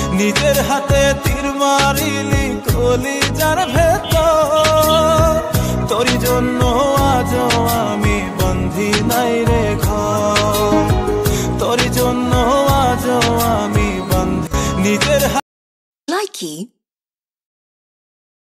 নিজের হাতে তীর মারিলি কলিজার ভেতর, তোরই জন্য আজও আমি বন্ধি নাই রে ঘর, তোরই জন্য আজও আমি বন্ধি নিজের। Likey